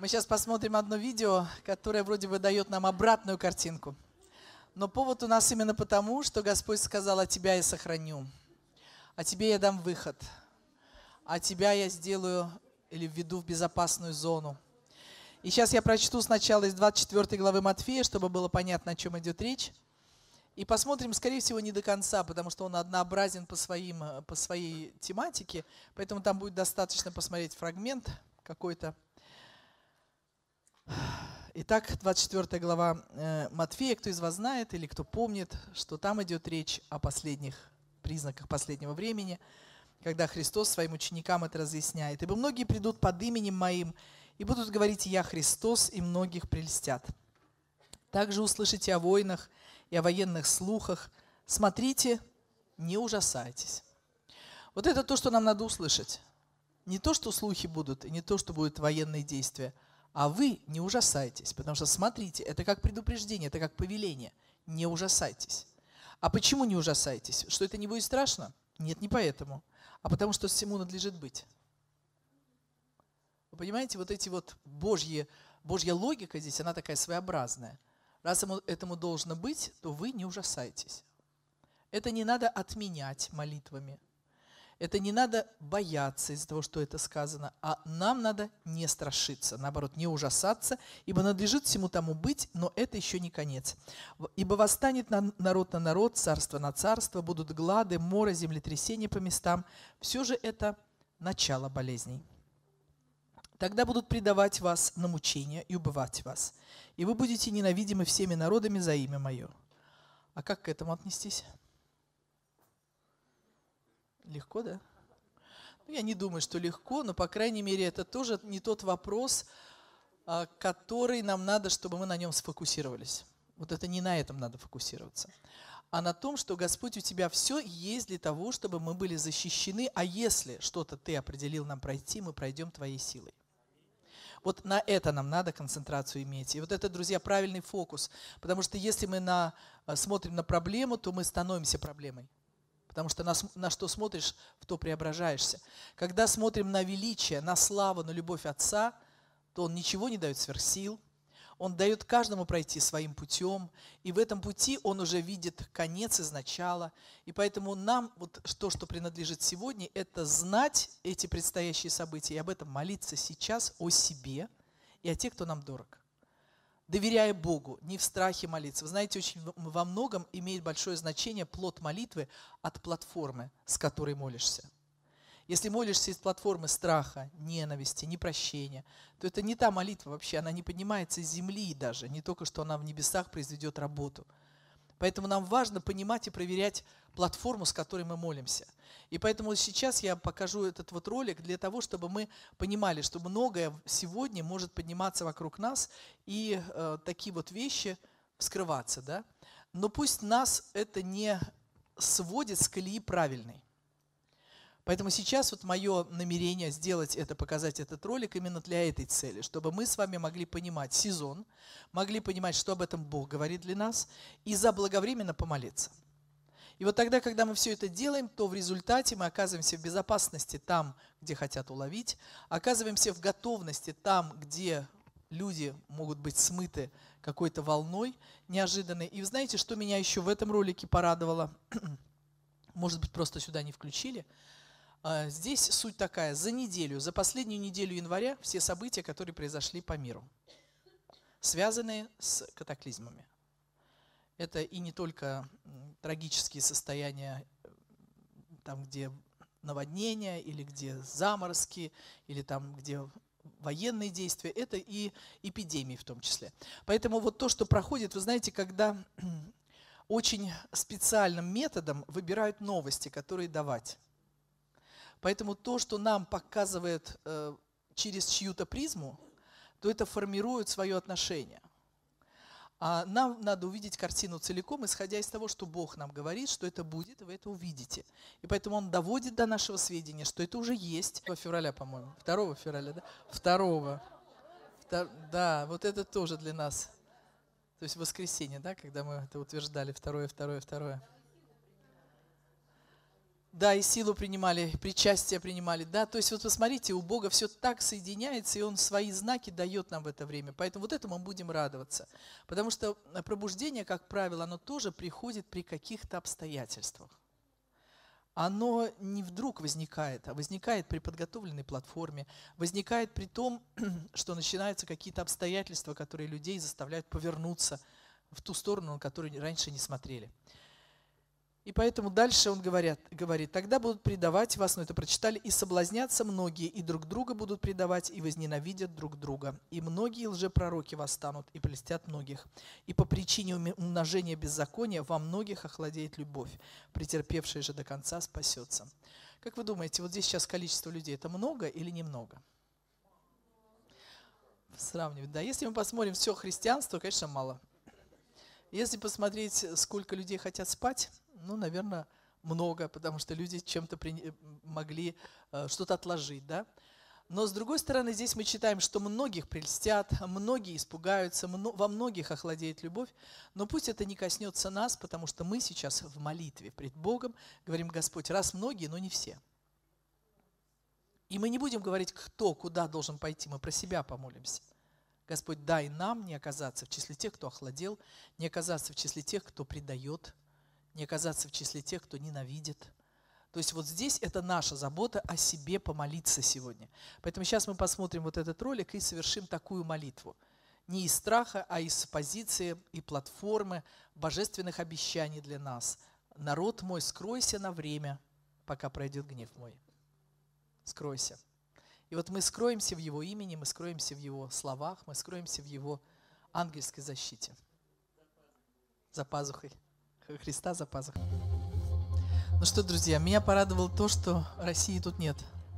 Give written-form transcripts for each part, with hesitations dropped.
Мы сейчас посмотрим одно видео, которое вроде бы дает нам обратную картинку. Но повод у нас именно потому, что Господь сказал: «А тебя я сохраню, а тебе я дам выход, а тебя я сделаю или введу в безопасную зону». И сейчас я прочту сначала из 24 главы Матфея, чтобы было понятно, о чем идет речь. И посмотрим, скорее всего, не до конца, потому что он однообразен по своей тематике, поэтому там будет достаточно посмотреть фрагмент какой-то. Итак, 24 глава Матфея. Кто из вас знает или кто помнит, что там идет речь о последних признаках последнего времени, когда Христос своим ученикам это разъясняет. «Ибо многие придут под именем Моим и будут говорить: Я Христос, и многих прельстят. Также услышите о войнах и о военных слухах. Смотрите, не ужасайтесь». Вот это то, что нам надо услышать. Не то, что слухи будут, и не то, что будут военные действия, а вы не ужасайтесь, потому что, смотрите, это как предупреждение, это как повеление. Не ужасайтесь. А почему не ужасайтесь? Что это не будет страшно? Нет, не поэтому, а потому что всему надлежит быть. Вы понимаете, вот эти вот Божья логика здесь, она такая своеобразная. Раз этому должно быть, то вы не ужасайтесь. Это не надо отменять молитвами. Это не надо бояться из-за того, что это сказано, а нам надо не страшиться, наоборот, не ужасаться, ибо надлежит всему тому быть, но это еще не конец. «Ибо восстанет народ на народ, царство на царство, будут глады, моры, землетрясения по местам. Все же это начало болезней. Тогда будут предавать вас на мучения и убивать вас, и вы будете ненавидимы всеми народами за имя Мое». А как к этому отнестись? Легко, да? Я не думаю, что легко, но, по крайней мере, это тоже не тот вопрос, который нам надо, чтобы мы на нем сфокусировались. Вот это не на этом надо фокусироваться, а на том, что Господь, у тебя все есть для того, чтобы мы были защищены, а если что-то ты определил нам пройти, мы пройдем твоей силой. Вот на это нам надо концентрацию иметь. И вот это, друзья, правильный фокус, потому что если мы смотрим на проблему, то мы становимся проблемой. Потому что на что смотришь, в то преображаешься. Когда смотрим на величие, на славу, на любовь Отца, то Он ничего не дает сверх сил. Он дает каждому пройти своим путем. И в этом пути Он уже видит конец из начала. И поэтому нам вот то, что принадлежит сегодня, это знать эти предстоящие события и об этом молиться сейчас о себе и о тех, кто нам дорог. Доверяя Богу, не в страхе молиться. Вы знаете, очень во многом имеет большое значение плод молитвы от платформы, с которой молишься. Если молишься из платформы страха, ненависти, непрощения, то это не та молитва вообще, она не поднимается из земли даже, не только что она в небесах произведет работу. Поэтому нам важно понимать и проверять платформу, с которой мы молимся. И поэтому сейчас я покажу этот вот ролик для того, чтобы мы понимали, что многое сегодня может подниматься вокруг нас и такие вот вещи вскрываться, да? Но пусть нас это не сводит с колеи правильной. Поэтому сейчас вот мое намерение сделать это, показать этот ролик именно для этой цели, чтобы мы с вами могли понимать сезон, могли понимать, что об этом Бог говорит для нас, и заблаговременно помолиться. И вот тогда, когда мы все это делаем, то в результате мы оказываемся в безопасности там, где хотят уловить, оказываемся в готовности там, где люди могут быть смыты какой-то волной неожиданной. И вы знаете, что меня еще в этом ролике порадовало? Может быть, просто сюда не включили. Здесь суть такая: за последнюю неделю января все события, которые произошли по миру, связанные с катаклизмами. Это и не только трагические состояния, там, где наводнения, или где заморозки, или там, где военные действия, это и эпидемии в том числе. Поэтому вот то, что проходит, вы знаете, когда очень специальным методом выбирают новости, которые давать. Поэтому то, что нам показывает через чью-то призму, то это формирует свое отношение. А нам надо увидеть картину целиком, исходя из того, что Бог нам говорит, что это будет, и вы это увидите. И поэтому Он доводит до нашего сведения, что это уже есть. 2 февраля, по-моему. 2 февраля, да? 2. Да, вот это тоже для нас. То есть воскресенье, да, когда мы это утверждали, 2. Да, и силу принимали, причастие принимали, да, то есть вот посмотрите, у Бога все так соединяется, и Он свои знаки дает нам в это время, поэтому вот этому мы будем радоваться, потому что пробуждение, как правило, оно тоже приходит при каких-то обстоятельствах. Оно не вдруг возникает, а возникает при подготовленной платформе, возникает при том, что начинаются какие-то обстоятельства, которые людей заставляют повернуться в ту сторону, на которую раньше не смотрели. И поэтому дальше он говорит, тогда будут предавать вас, это прочитали, и соблазнятся многие, и друг друга будут предавать, и возненавидят друг друга. И многие лжепророки восстанут, и прельстят многих. И по причине умножения беззакония во многих охладеет любовь, претерпевшая же до конца спасется. Как вы думаете, вот здесь сейчас количество людей, это много или немного? Сравнивать, да. Если мы посмотрим все христианство, конечно, мало. Если посмотреть, сколько людей хотят спать, наверное, много, потому что люди чем-то могли что-то отложить, да. Но с другой стороны, здесь мы читаем, что многих прельстят, многие испугаются, во многих охладеет любовь, но пусть это не коснется нас, потому что мы сейчас в молитве пред Богом говорим: Господь, раз многие, но не все. И мы не будем говорить, кто куда должен пойти, мы про себя помолимся. Господь, дай нам не оказаться в числе тех, кто охладел, не оказаться в числе тех, кто предает, не оказаться в числе тех, кто ненавидит. То есть вот здесь это наша забота о себе помолиться сегодня. Поэтому сейчас мы посмотрим вот этот ролик и совершим такую молитву. Не из страха, а из позиции и платформы божественных обещаний для нас. Народ мой, скройся на время, пока пройдет гнев мой. Скройся. И вот мы скроемся в Его имени, мы скроемся в Его словах, мы скроемся в Его ангельской защите. За пазухой. Христа за пазухой. Ну что, друзья, меня порадовало то, что России тут нет.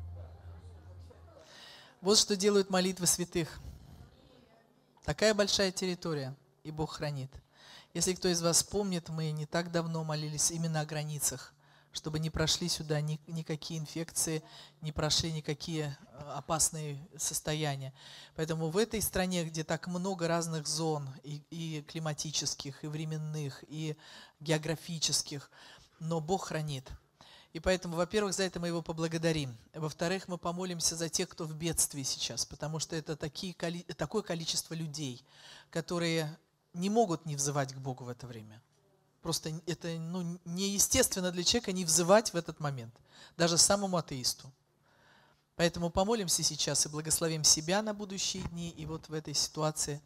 Вот что делают молитвы святых. Такая большая территория, и Бог хранит. Если кто из вас помнит, мы не так давно молились именно о границах, чтобы не прошли сюда никакие инфекции, не прошли никакие опасные состояния. Поэтому в этой стране, где так много разных зон, и климатических, и временных, и географических, но Бог хранит. И поэтому, во-первых, за это мы Его поблагодарим. Во-вторых, мы помолимся за тех, кто в бедствии сейчас, потому что это такое количество людей, которые не могут не взывать к Богу в это время. Просто это неестественно для человека не взывать в этот момент, даже самому атеисту. Поэтому помолимся сейчас и благословим себя на будущие дни, и вот в этой ситуации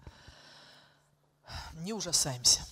не ужасаемся.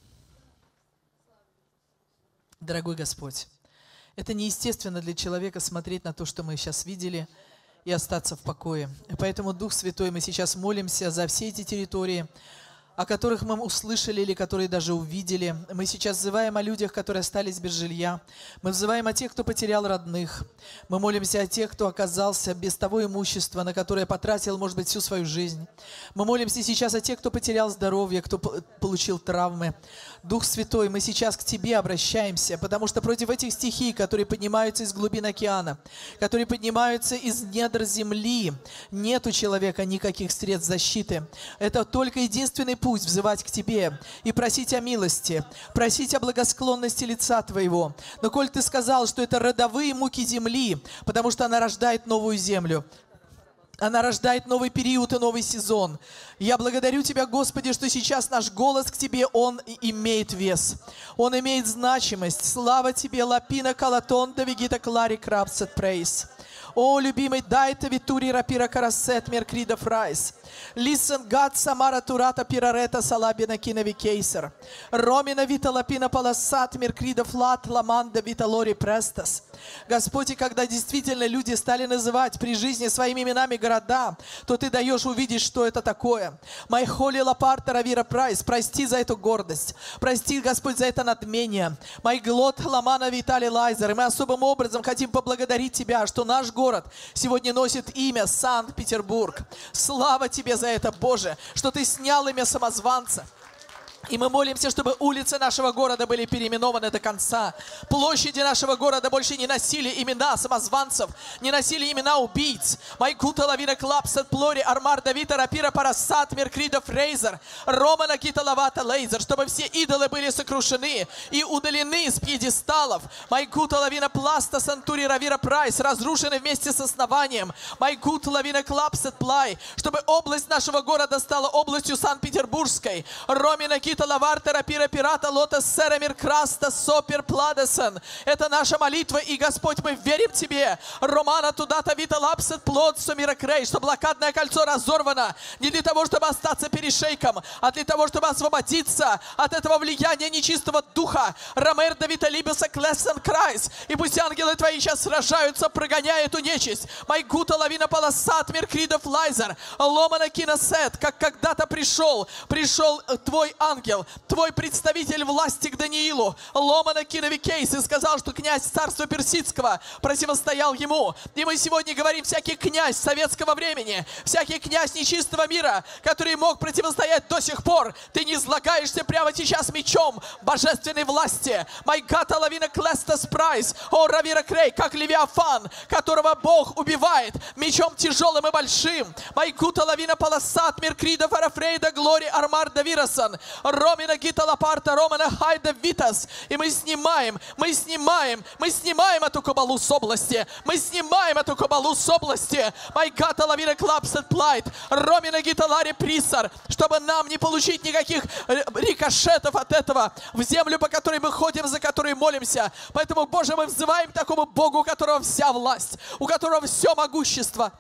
Дорогой Господь, это неестественно для человека смотреть на то, что мы сейчас видели, и остаться в покое. Поэтому, Дух Святой, мы сейчас молимся за все эти территории, о которых мы услышали или которые даже увидели. Мы сейчас взываем о людях, которые остались без жилья. Мы взываем о тех, кто потерял родных. Мы молимся о тех, кто оказался без того имущества, на которое потратил, может быть, всю свою жизнь. Мы молимся сейчас о тех, кто потерял здоровье, кто получил травмы. Дух Святой, мы сейчас к Тебе обращаемся, потому что против этих стихий, которые поднимаются из глубин океана, которые поднимаются из недр земли, нет у человека никаких средств защиты. Это только единственный путь взывать к Тебе и просить о милости, просить о благосклонности лица Твоего. Но коль Ты сказал, что это родовые муки земли, потому что она рождает новую землю, она рождает новый период и новый сезон. Я благодарю Тебя, Господи, что сейчас наш голос к Тебе, он имеет вес. Он имеет значимость. Слава Тебе, Лапина Калатон, Давигита Клари Крабсет Прейс. О, любимый, дай-то витури рапира карасет меркрида фрайс. Listen, God, Самара Турата Пирарета Салабина Кинови Кейсер. Ромина Вита Лапина Паласат Меркрида Флат Ламанда Вита Лори Престас. Господь, и когда действительно люди стали называть при жизни своими именами города, то Ты даешь увидеть, что это такое. Май холи лапарта равира прайс. Прости за эту гордость. Прости, Господь, за это надмение. Май глот ламана Витали Лайзер. И мы особым образом хотим поблагодарить Тебя, что наш город сегодня носит имя Санкт-Петербург. Слава Тебе за это, Боже, что Ты снял имя самозванца. И мы молимся, чтобы улицы нашего города были переименованы до конца. Площади нашего города больше не носили имена самозванцев, не носили имена убийц. Майкута Лавина Клапсет Плори Армар Давида Рапира Парасат Меркрида Фрейзер Романа Кита Лавата Лейзер, чтобы все идолы были сокрушены и удалены с пьедесталов. Майкута Лавина Пласта Сантури Равира Прайс разрушены вместе с основанием. Майкута Лавина Клапсет Плай, чтобы область нашего города стала областью Санкт-Петербургской. Ромина Кита Лаварта Рапира Пирата Лота Серамир Краста Сопер Пладесен. Это наша молитва, и, Господь, мы верим Тебе. Романа Тудата Вита Лапсет Плод Сумира Крей, что блокадное кольцо разорвано не для того, чтобы остаться перешейком, а для того, чтобы освободиться от этого влияния нечистого духа. Ромер Давита Либеса Клессен Крайс. И пусть ангелы Твои сейчас сражаются, прогоняя эту нечисть. Майгута Лавина Паласат Меркридов Лайзер. Ломана Киносет, как когда-то пришел Твой ангел, Твой представитель власти к Даниилу, Ломана Киновикейс, и сказал, что князь царства персидского противостоял ему. И мы сегодня говорим, всякий князь советского времени, всякий князь нечистого мира, который мог противостоять до сих пор, ты не излагаешься прямо сейчас мечом божественной власти. Майгата Лавина Клестас Прайс, о Равира Крей, как Левиафан, которого Бог убивает мечом тяжелым и большим. Майгута Лавина Паласат Меркрида Фарафрейда Глори Армар Давирасон. Ромина Гита Лапарта Романа Хайда Витас. И мы снимаем эту кабалу с области. Мы снимаем эту кабалу с области. Майгата Лавина Клапсет Плайт. Ромина Гита Лари Присар. Чтобы нам не получить никаких рикошетов от этого в землю, по которой мы ходим, за которой молимся. Поэтому, Боже, мы взываем к такому Богу, у которого вся власть, у которого все могущество.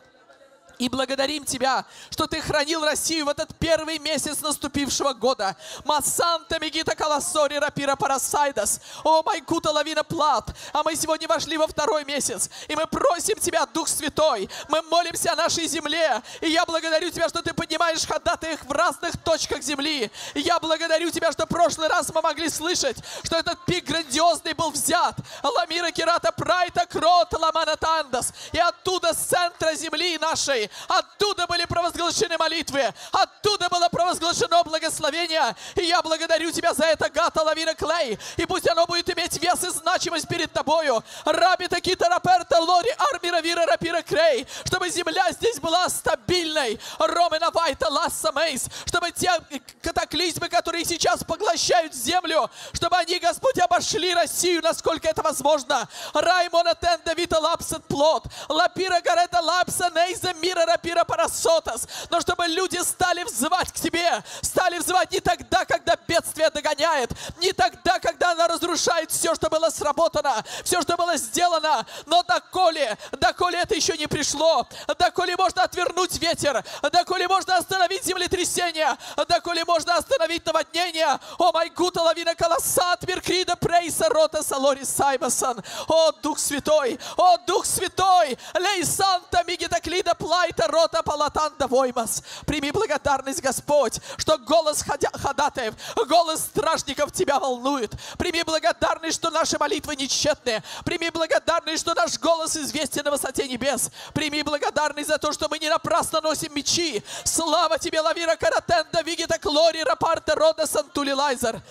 И благодарим Тебя, что Ты хранил Россию в этот первый месяц наступившего года. Масанта Мегита Каласори Рапира Парасайдас. О, Майкута Лавина Плат. А мы сегодня вошли во второй месяц. И мы просим Тебя, Дух Святой. Мы молимся о нашей земле. И я благодарю Тебя, что Ты поднимаешь ходатаев в разных точках земли. И я благодарю Тебя, что в прошлый раз мы могли слышать, что этот пик грандиозный был взят. Ламира Кирата Прайта Крот Ламана Тандас. И оттуда, с центра земли нашей, оттуда были провозглашены молитвы, оттуда было провозглашено благословение. И я благодарю Тебя за это, Гата Лавина Клей. И пусть оно будет иметь вес и значимость перед Тобою. Раби Такита Раперта Лори Армира Вира Рапира Крей. Чтобы земля здесь была стабильной. Ромена Вайта Ласса Мейс. Чтобы те катаклизмы, которые сейчас поглощают землю, чтобы они, Господь, обошли Россию, насколько это возможно. Раймона Тенда Вита Лапсет Плот. Лапира Гарета Лапса Нейза Мира Рапира Парасотас. Но чтобы люди стали взывать к Тебе. Стали взывать не тогда, когда бедствие догоняет. Не тогда, когда оно разрушает все, что было сработано. Все, что было сделано. Но доколе это еще не пришло. Доколе можно отвернуть ветер. Доколе можно остановить землетрясение. Доколе можно остановить наводнение. О, Майгута Лавина Колоссат Меркрида Прейса Рота Салори Саймасон. О, Дух Святой. О, Дух Святой. Лей Санта Мигитаклида Плайта Рота Палатанда Воймас. Прими благодарность, Господь, что голос ходатаев, голос стражников Тебя волнует. Прими благодарность, что наши молитвы нечетны. Прими благодарность, что наш голос известен на высоте небес. Прими благодарность за то, что мы не напрасно носим мечи. Слава Тебе, Лавира Каратенда Вигита Клори Рапарта Рода Сантули Лайзер.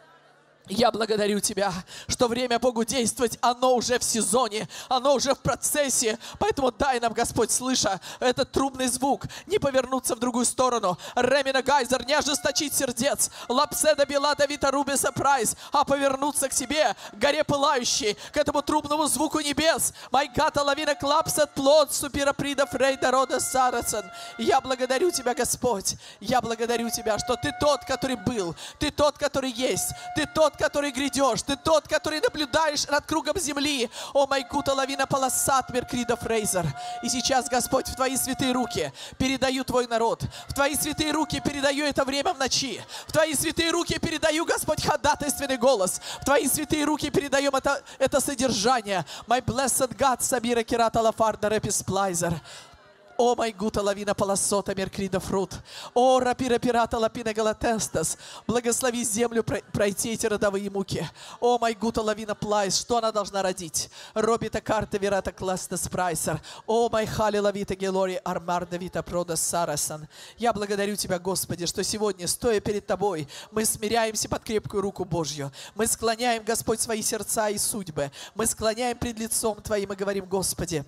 Я благодарю Тебя, что время Богу действовать, оно уже в сезоне, оно уже в процессе. Поэтому дай нам, Господь, слыша этот трубный звук, не повернуться в другую сторону. Ремина Гайзер, не ожесточить сердец. Лапседа Белада Вита Рубиса Прайс, а повернуться к Тебе, горе пылающей, к этому трубному звуку небес. Майгата Лавина Клапсет Плод Супира Прида Фрейда Рода Сарасен. Я благодарю Тебя, Господь. Я благодарю Тебя, что Ты тот, который был, Ты тот, который есть, Ты тот, который грядешь, Ты тот, который наблюдаешь над кругом земли. О, Майкута Лавина Паласат Меркрида Фрейзер. И сейчас, Господь, в Твои святые руки передаю Твой народ. В Твои святые руки передаю это время в ночи. В Твои святые руки передаю, Господь, ходатайственный голос. В Твои святые руки передаем это содержание. My blessed God, Сабира Кирата Лафарда Репис Плайзер. О, май гута лавина полосота меркрида фрут. О, рапира пирата лапина галатестас. Благослови землю пройти эти родовые муки. О, май гута лавина плайс. Что она должна родить? Робита карта верата кластес прайсер. О, май хали лавита гелори армар давита прода сарасан. Я благодарю Тебя, Господи, что сегодня, стоя перед Тобой, мы смиряемся под крепкую руку Божью. Мы склоняем, Господь, свои сердца и судьбы. Мы склоняем пред лицом Твоим и говорим: Господи,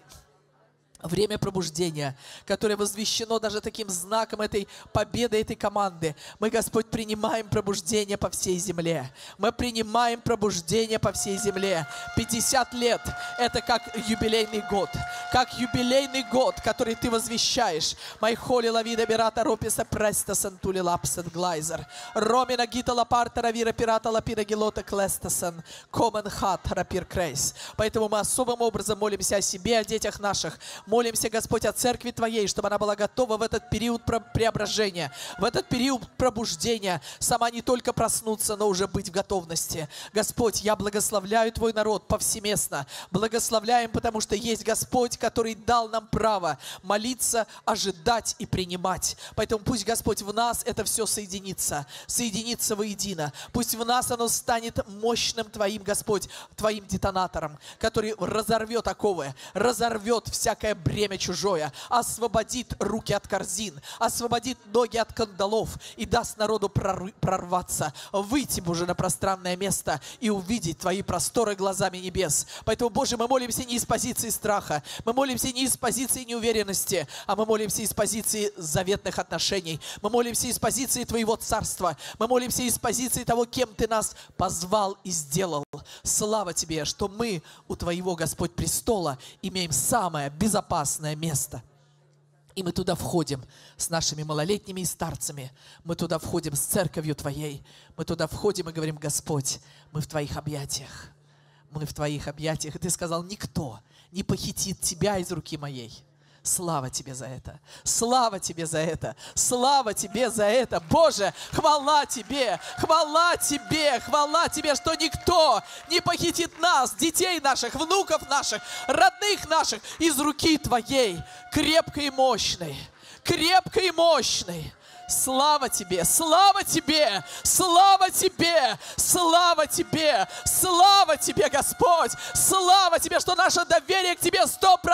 время пробуждения, которое возвещено даже таким знаком этой победы, этой команды. Мы, Господь, принимаем пробуждение по всей земле. Мы принимаем пробуждение по всей земле. 50 лет – это как юбилейный год. Как юбилейный год, который Ты возвещаешь. Майхоли лавида бирата рописа преста сантули лапсет глайзер. Ромина гита лапарта равира пирата лапина гилота клестасан. Комен хат рапир крейс. Поэтому мы особым образом молимся о себе, о детях наших. Молимся, Господь, о церкви Твоей, чтобы она была готова в этот период преображения, в этот период пробуждения, сама не только проснуться, но уже быть в готовности. Господь, я благословляю Твой народ повсеместно. Благословляем, потому что есть Господь, который дал нам право молиться, ожидать и принимать. Поэтому пусть, Господь, в нас это все соединится воедино. Пусть в нас оно станет мощным Твоим, Господь, Твоим детонатором, который разорвет оковы, разорвет всякое бремя чужое, освободит руки от корзин, освободит ноги от кандалов и даст народу прорваться, выйти, Боже, на пространное место и увидеть Твои просторы глазами небес. Поэтому, Боже, мы молимся не из позиции страха, мы молимся не из позиции неуверенности, а мы молимся из позиции заветных отношений, мы молимся из позиции Твоего царства, мы молимся из позиции того, кем Ты нас позвал и сделал. Слава Тебе, что мы у Твоего, Господь, престола имеем самое безопасное место. И мы туда входим с нашими малолетними и старцами. Мы туда входим с церковью Твоей. Мы туда входим и говорим: Господь, мы в Твоих объятиях. Мы в Твоих объятиях. И Ты сказал: никто не похитит Тебя из руки моей. Слава Тебе за это! Слава Тебе за это! Слава Тебе за это! Боже, хвала Тебе! Хвала Тебе! Хвала Тебе, что никто не похитит нас, детей наших, внуков наших, родных наших из руки Твоей, крепкой и мощной, крепкой и мощной. Слава Тебе, слава Тебе, слава Тебе, слава Тебе, слава Тебе, Господь, слава Тебе, что наше доверие к Тебе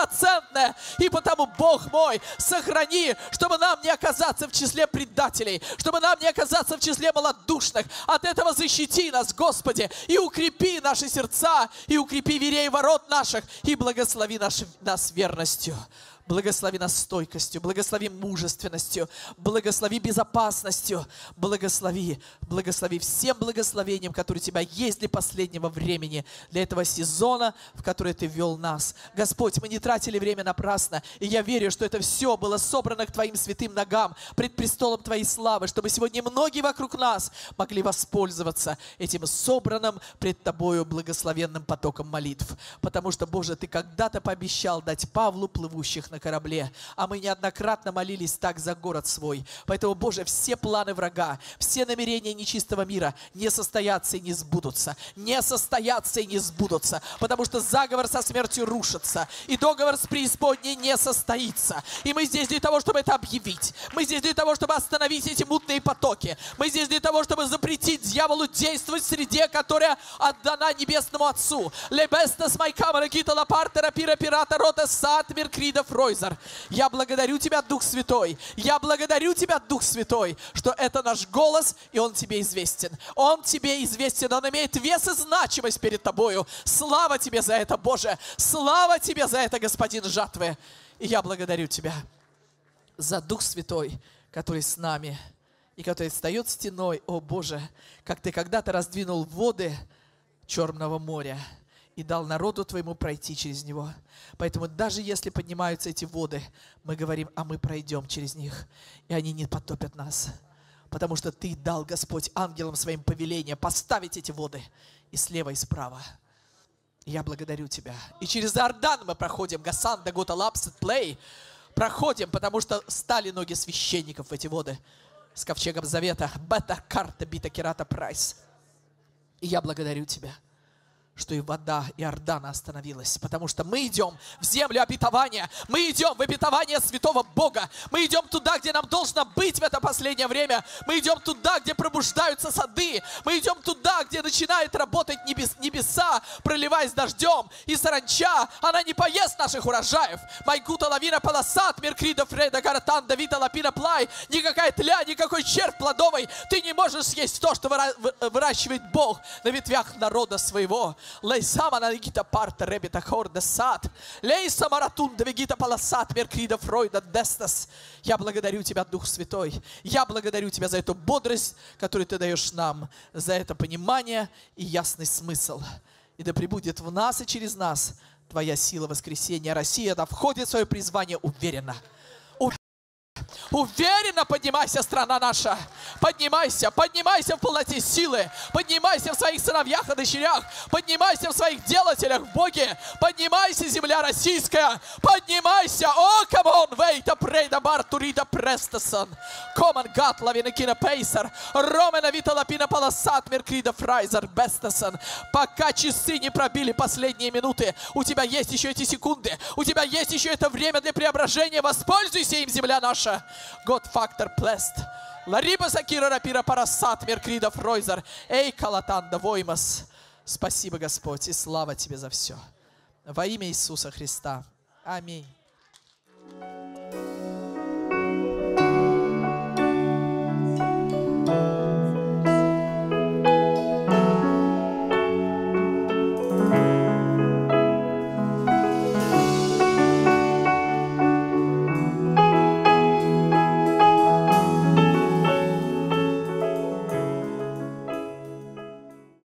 100%. И потому, Бог мой, сохрани, чтобы нам не оказаться в числе предателей, чтобы нам не оказаться в числе малодушных. От этого защити нас, Господи, и укрепи наши сердца, и укрепи дверей ворот наших, и благослови нас верностью. Благослови нас стойкостью, благослови мужественностью, благослови безопасностью, благослови всем благословением, которое у Тебя есть для последнего времени, для этого сезона, в который Ты ввел нас. Господь, мы не тратили время напрасно, и я верю, что это все было собрано к Твоим святым ногам, пред престолом Твоей славы, чтобы сегодня многие вокруг нас могли воспользоваться этим собранным пред Тобою благословенным потоком молитв. Потому что, Боже, Ты когда-то пообещал дать Павлу плывущих на корабле, а мы неоднократно молились так за город свой. Поэтому, Боже, все планы врага, все намерения нечистого мира не состоятся и не сбудутся. Не состоятся и не сбудутся, потому что заговор со смертью рушится, и договор с преисподней не состоится. И мы здесь для того, чтобы это объявить. Мы здесь для того, чтобы остановить эти мутные потоки. Мы здесь для того, чтобы запретить дьяволу действовать в среде, которая отдана Небесному Отцу. Я благодарю Тебя, Дух Святой. Я благодарю Тебя, Дух Святой, что это наш голос, и он Тебе известен. Он Тебе известен, он имеет вес и значимость перед Тобою. Слава Тебе за это, Боже. Слава Тебе за это, Господин жатвы. И я благодарю Тебя за Дух Святой, который с нами и который встает стеной. О, Боже, как Ты когда-то раздвинул воды Черного моря и дал народу Твоему пройти через него. Поэтому даже если поднимаются эти воды, мы говорим: а мы пройдем через них, и они не потопят нас. Потому что Ты дал, Господь, ангелам Своим повеление поставить эти воды и слева, и справа. И я благодарю Тебя. И через Иордан мы проходим, Гасан, Дагота, Лапсет, Плей, проходим, потому что стали ноги священников в эти воды с ковчегом завета. Бета, карта, бита, керата, прайс. И я благодарю Тебя. что и вода Иордана остановилась. Потому что мы идем в землю обетования. Мы идем в обетование святого Бога. Мы идем туда, где нам должно быть в это последнее время. Мы идем туда, где пробуждаются сады. Мы идем туда, где начинает работать небеса, проливаясь дождем. И саранча, она не поест наших урожаев. Майкута лавина полосат, меркрида фреда гаратан, давида лапина плай. Никакая тля, никакой червь плодовый. Ты не можешь съесть то, что выращивает Бог на ветвях народа своего. Лейсама налегита парта ребита хорда сад. Лейсама ратун давегита паласат меркрида фройда дестас. Я благодарю Тебя, Дух Святой. Я благодарю Тебя за эту бодрость, которую Ты даешь нам, за это понимание и ясный смысл. И да пребудет в нас и через нас Твоя сила воскресения. Россия, да входит в свое призвание уверенно. Уверенно поднимайся, страна наша. Поднимайся, поднимайся в полноте силы. Поднимайся в своих сыновьях и дочерях. Поднимайся в своих делателях в Боге. Поднимайся, земля российская. Поднимайся. О, камон, вейта прейда бартурида престасон. Коман гат лавина кина пейсер. Ромена вита лапина паласат меркрида фрайзер бестасон. Пока часы не пробили последние минуты, у тебя есть еще эти секунды. У тебя есть еще это время для преображения. Воспользуйся им, земля наша. God factor blessed. Лариба Сакира Рапира Парасат Меркрида Фройзер. Эй, Калатанда Воймас. Спасибо, Господь, и слава Тебе за все. Во имя Иисуса Христа. Аминь.